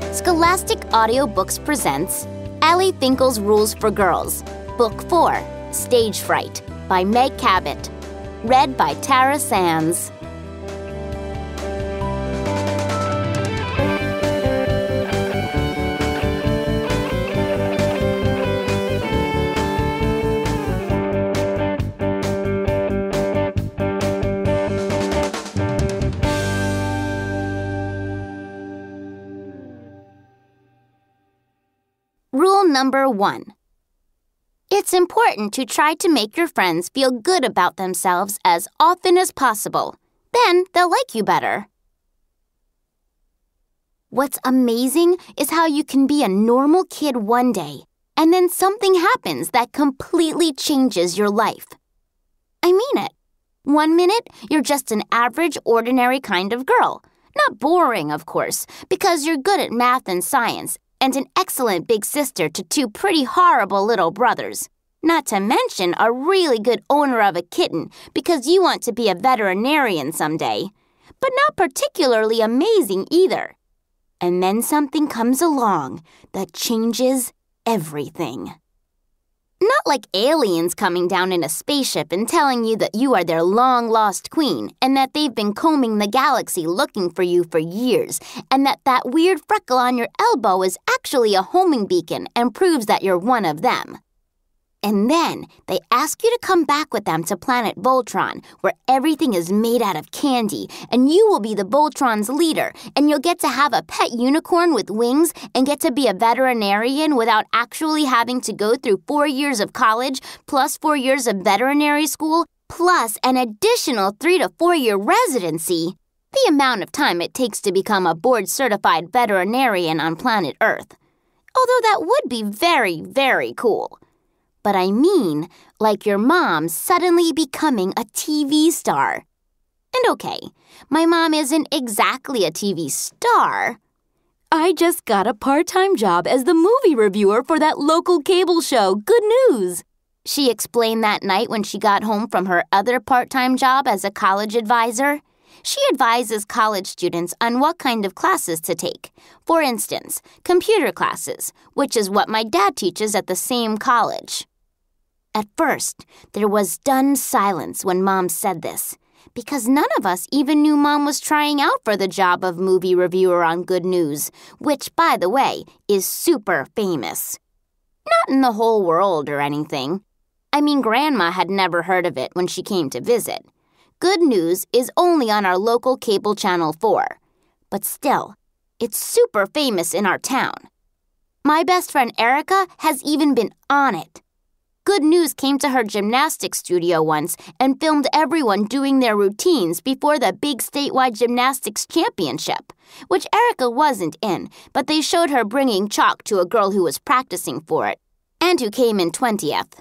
Scholastic Audiobooks presents Allie Finkle's Rules for Girls, Book 4, Stage Fright, by Meg Cabot. Read by Tara Sands. Rule number 1. It's important to try to make your friends feel good about themselves as often as possible. Then they'll like you better. What's amazing is how you can be a normal kid one day, and then something happens that completely changes your life. I mean it. 1 minute, you're just an average, ordinary kind of girl. Not boring, of course, because you're good at math and science, and an excellent big sister to 2 pretty horrible little brothers. Not to mention a really good owner of a kitten because you want to be a veterinarian someday. But not particularly amazing either. And then something comes along that changes everything. Not like aliens coming down in a spaceship and telling you that you are their long-lost queen and that they've been combing the galaxy looking for you for years and that weird freckle on your elbow is actually a homing beacon and proves that you're one of them. And then they ask you to come back with them to planet Voltron, where everything is made out of candy, and you will be the Voltron's leader, and you'll get to have a pet unicorn with wings and get to be a veterinarian without actually having to go through 4 years of college, plus 4 years of veterinary school, plus an additional 3 to 4 year residency. The amount of time it takes to become a board-certified veterinarian on planet Earth. Although that would be very, very cool. But I mean, like your mom suddenly becoming a TV star. And okay, my mom isn't exactly a TV star. I just got a part-time job as the movie reviewer for that local cable show, Good News. She explained that night when she got home from her other part-time job as a college advisor. She advises college students on what kind of classes to take. For instance, computer classes, which is what my dad teaches at the same college. At first, there was stunned silence when Mom said this, because none of us even knew Mom was trying out for the job of movie reviewer on Good News, which, by the way, is super famous. Not in the whole world or anything. I mean, Grandma had never heard of it when she came to visit. Good News is only on our local cable channel 4. But still, it's super famous in our town. My best friend Erica has even been on it. Good News came to her gymnastics studio once and filmed everyone doing their routines before the big statewide gymnastics championship, which Erica wasn't in, but they showed her bringing chalk to a girl who was practicing for it, and who came in 20th.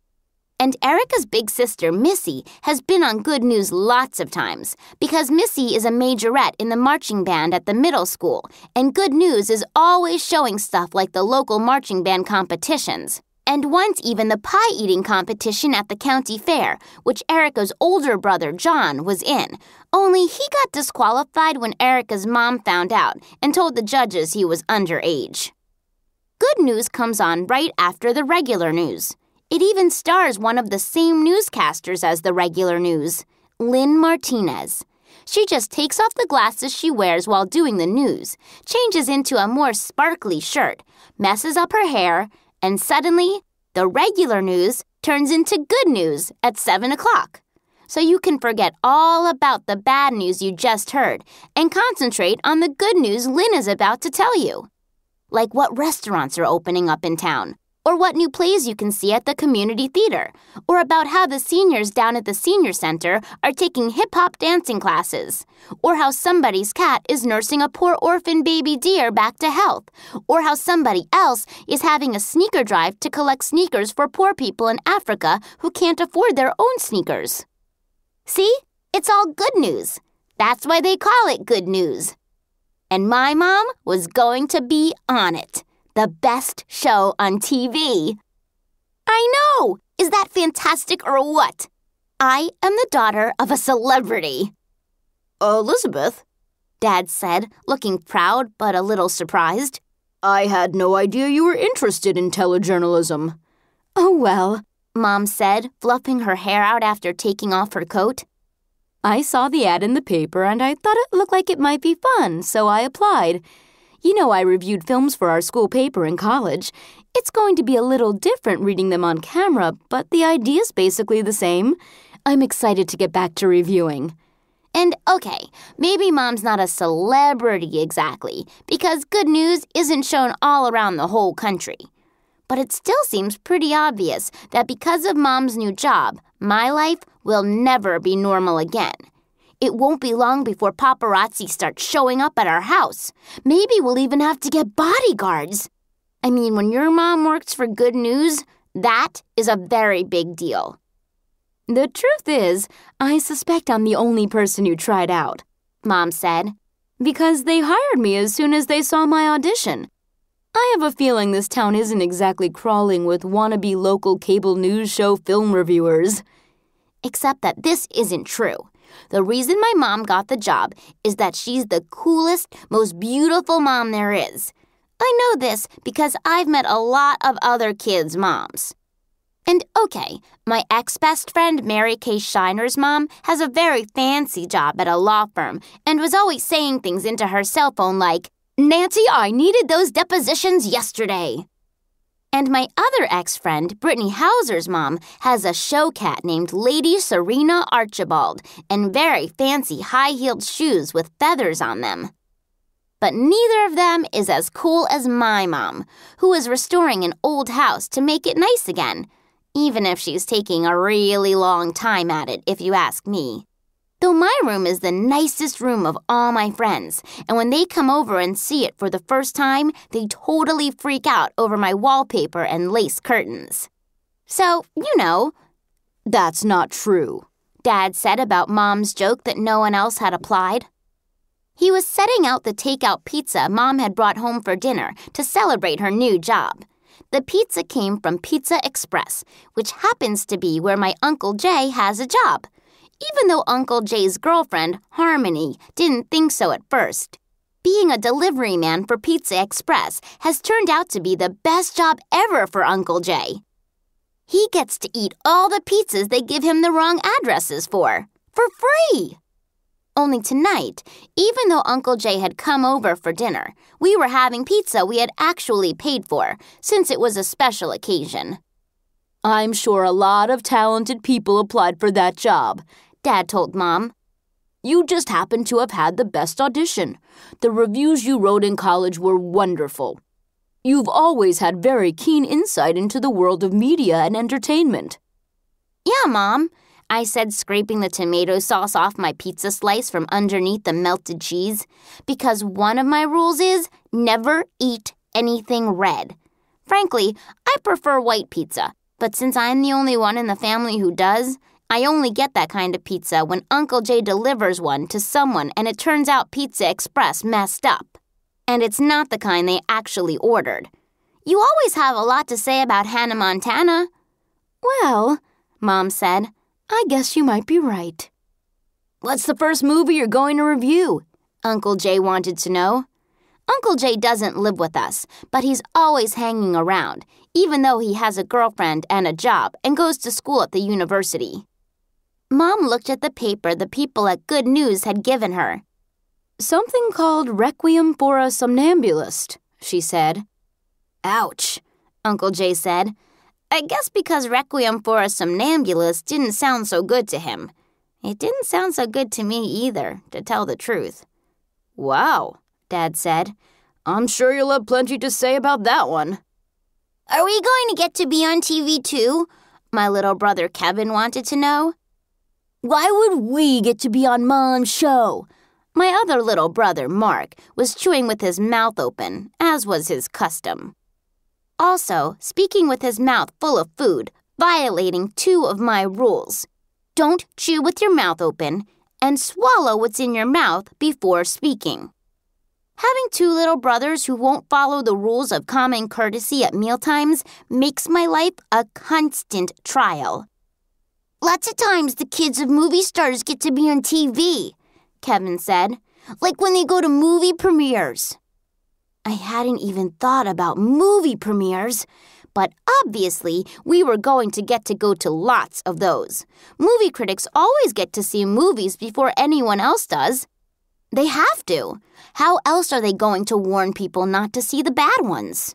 And Erica's big sister, Missy, has been on Good News lots of times because Missy is a majorette in the marching band at the middle school, and Good News is always showing stuff like the local marching band competitions. And once even the pie-eating competition at the county fair, which Erica's older brother, John, was in. Only he got disqualified when Erica's mom found out and told the judges he was underage. Good News comes on right after the regular news. It even stars one of the same newscasters as the regular news, Lynn Martinez. She just takes off the glasses she wears while doing the news, changes into a more sparkly shirt, messes up her hair, and suddenly, the regular news turns into Good News at 7 o'clock. So you can forget all about the bad news you just heard and concentrate on the good news Lynn is about to tell you. Like what restaurants are opening up in town, or what new plays you can see at the community theater, or about how the seniors down at the senior center are taking hip-hop dancing classes, or how somebody's cat is nursing a poor orphan baby deer back to health, or how somebody else is having a sneaker drive to collect sneakers for poor people in Africa who can't afford their own sneakers. See? It's all good news. That's why they call it Good News. And my mom was going to be on it. The best show on TV. I know! Is that fantastic or what? I am the daughter of a celebrity. Elizabeth, Dad said, looking proud but a little surprised. I had no idea you were interested in telejournalism. Oh, well, Mom said, fluffing her hair out after taking off her coat. I saw the ad in the paper and I thought it looked like it might be fun, so I applied. You know, I reviewed films for our school paper in college. It's going to be a little different reading them on camera, but the idea's basically the same. I'm excited to get back to reviewing. And okay, maybe Mom's not a celebrity exactly, because good news isn't shown all around the whole country. But it still seems pretty obvious that because of Mom's new job, my life will never be normal again. It won't be long before paparazzi start showing up at our house. Maybe we'll even have to get bodyguards. I mean, when your mom works for good news, that is a very big deal. The truth is, I suspect I'm the only person who tried out, Mom said, because they hired me as soon as they saw my audition. I have a feeling this town isn't exactly crawling with wannabe local cable news show film reviewers. Except that this isn't true. The reason my mom got the job is that she's the coolest, most beautiful mom there is. I know this because I've met a lot of other kids' moms. And okay, my ex-best friend Mary Kay Shiner's mom has a very fancy job at a law firm and was always saying things into her cell phone like, "Nancy, I needed those depositions yesterday." And my other ex-friend, Brittany Hauser's mom, has a show cat named Lady Serena Archibald and very fancy high-heeled shoes with feathers on them. But neither of them is as cool as my mom, who is restoring an old house to make it nice again, even if she's taking a really long time at it, if you ask me. Though my room is the nicest room of all my friends, and when they come over and see it for the first time, they totally freak out over my wallpaper and lace curtains. So, you know. That's not true, Dad said about Mom's joke that no one else had applied. He was setting out the takeout pizza Mom had brought home for dinner to celebrate her new job. The pizza came from Pizza Express, which happens to be where my Uncle Jay has a job. Even though Uncle Jay's girlfriend, Harmony, didn't think so at first. Being a delivery man for Pizza Express has turned out to be the best job ever for Uncle Jay. He gets to eat all the pizzas they give him the wrong addresses for free. Only tonight, even though Uncle Jay had come over for dinner, we were having pizza we had actually paid for, since it was a special occasion. I'm sure a lot of talented people applied for that job, Dad told Mom. You just happen to have had the best audition. The reviews you wrote in college were wonderful. You've always had very keen insight into the world of media and entertainment. Yeah, Mom, I said, scraping the tomato sauce off my pizza slice from underneath the melted cheese, because one of my rules is never eat anything red. Frankly, I prefer white pizza, but since I'm the only one in the family who does, I only get that kind of pizza when Uncle Jay delivers one to someone and it turns out Pizza Express messed up. And it's not the kind they actually ordered. You always have a lot to say about Hannah Montana. Well, Mom said, I guess you might be right. What's the first movie you're going to review? Uncle Jay wanted to know. Uncle Jay doesn't live with us, but he's always hanging around, even though he has a girlfriend and a job and goes to school at the university. Mom looked at the paper the people at Good News had given her. Something called Requiem for a Somnambulist, she said. Ouch, Uncle Jay said. I guess because Requiem for a Somnambulist didn't sound so good to him. It didn't sound so good to me either, to tell the truth. Wow, Dad said. I'm sure you'll have plenty to say about that one. Are we going to get to be on TV too? My little brother Kevin wanted to know. Why would we get to be on Mom's show? My other little brother, Mark, was chewing with his mouth open, as was his custom. Also, speaking with his mouth full of food, violating 2 of my rules. Don't chew with your mouth open, and swallow what's in your mouth before speaking. Having 2 little brothers who won't follow the rules of common courtesy at mealtimes makes my life a constant trial. Lots of times the kids of movie stars get to be on TV, Kevin said. like when they go to movie premieres. I hadn't even thought about movie premieres, but obviously we were going to get to go to lots of those. Movie critics always get to see movies before anyone else does. They have to. How else are they going to warn people not to see the bad ones?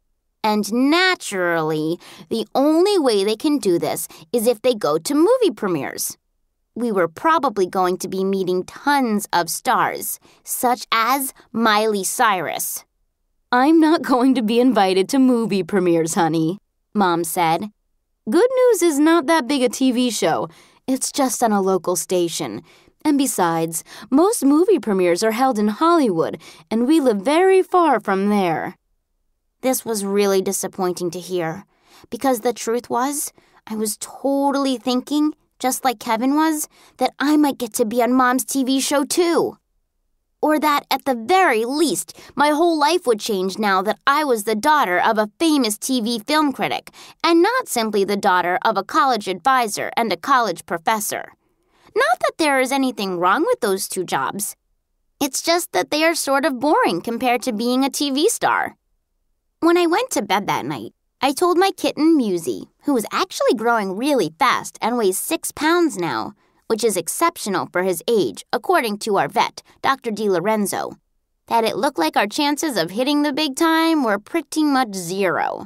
And naturally, the only way they can do this is if they go to movie premieres. We were probably going to be meeting tons of stars, such as Miley Cyrus. I'm not going to be invited to movie premieres, honey, Mom said. Good News is not that big a TV show. It's just on a local station. And besides, most movie premieres are held in Hollywood, and we live very far from there. This was really disappointing to hear, because the truth was, I was totally thinking, just like Kevin was, that I might get to be on Mom's TV show too. Or that, at the very least, my whole life would change now that I was the daughter of a famous TV film critic, and not simply the daughter of a college advisor and a college professor. Not that there is anything wrong with those two jobs. It's just that they are sort of boring compared to being a TV star. When I went to bed that night, I told my kitten Musie, who is actually growing really fast and weighs 6 pounds now, which is exceptional for his age, according to our vet, Dr. DiLorenzo, that it looked like our chances of hitting the big time were pretty much zero.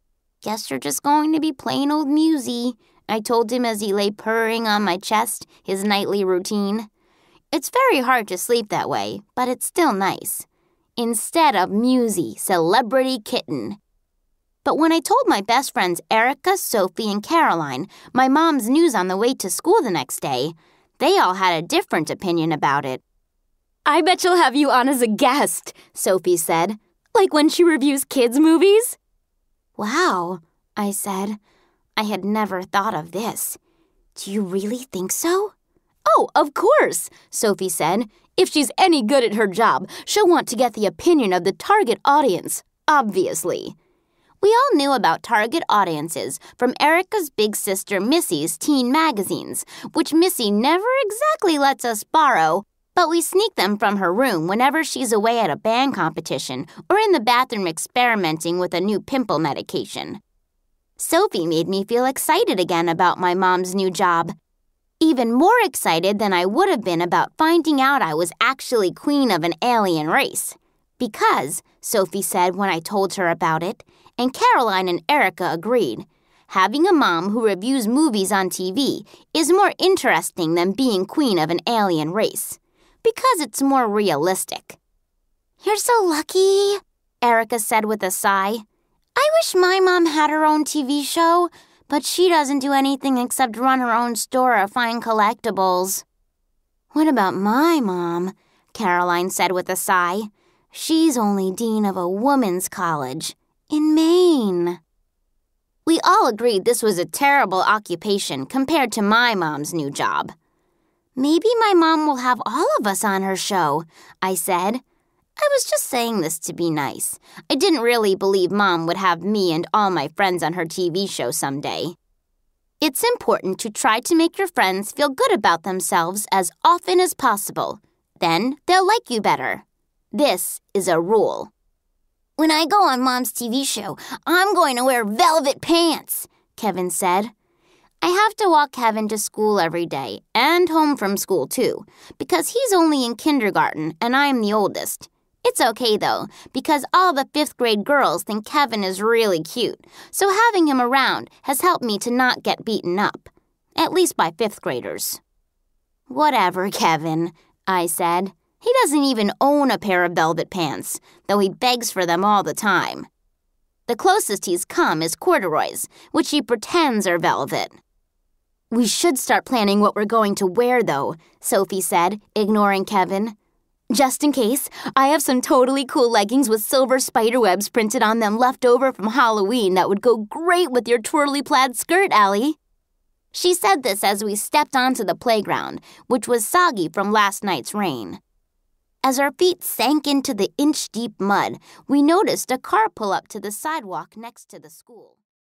Guess you're just going to be plain old Musie, I told him as he lay purring on my chest, his nightly routine. It's very hard to sleep that way, but it's still nice. Instead of Musie, celebrity kitten. But when I told my best friends Erica, Sophie, and Caroline my mom's news on the way to school the next day, they all had a different opinion about it. I bet she'll have you on as a guest, Sophie said. Like when she reviews kids' movies. Wow, I said. I had never thought of this. Do you really think so? Oh, of course, Sophie said. If she's any good at her job, she'll want to get the opinion of the target audience, obviously. We all knew about target audiences from Erica's big sister Missy's teen magazines, which Missy never exactly lets us borrow, but we sneak them from her room whenever she's away at a band competition or in the bathroom experimenting with a new pimple medication. Sophie made me feel excited again about my mom's new job. Even more excited than I would have been about finding out I was actually queen of an alien race. Because, Sophie said when I told her about it, and Caroline and Erica agreed, having a mom who reviews movies on TV is more interesting than being queen of an alien race. Because it's more realistic. You're so lucky, Erica said with a sigh. I wish my mom had her own TV show, but she doesn't do anything except run her own store or find collectibles. What about my mom? Caroline said with a sigh. She's only dean of a women's college in Maine. We all agreed this was a terrible occupation compared to my mom's new job. Maybe my mom will have all of us on her show, I said. I was just saying this to be nice. I didn't really believe Mom would have me and all my friends on her TV show someday. It's important to try to make your friends feel good about themselves as often as possible. Then they'll like you better. This is a rule. When I go on Mom's TV show, I'm going to wear velvet pants, Kevin said. I have to walk Kevin to school every day, and home from school too, because he's only in kindergarten and I'm the oldest. It's okay, though, because all the 5th grade girls think Kevin is really cute, so having him around has helped me to not get beaten up, at least by 5th graders. Whatever, Kevin, I said. He doesn't even own a pair of velvet pants, though he begs for them all the time. The closest he's come is corduroys, which he pretends are velvet. We should start planning what we're going to wear, though, Sophie said, ignoring Kevin. Just in case, I have some totally cool leggings with silver spiderwebs printed on them left over from Halloween that would go great with your twirly plaid skirt, Allie. She said this as we stepped onto the playground, which was soggy from last night's rain. As our feet sank into the inch-deep mud, we noticed a car pull up to the sidewalk next to the school.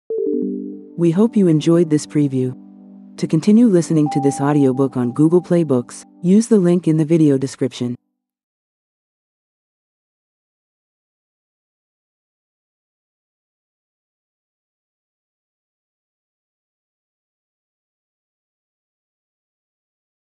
We hope you enjoyed this preview. To continue listening to this audiobook on Google Play Books, use the link in the video description.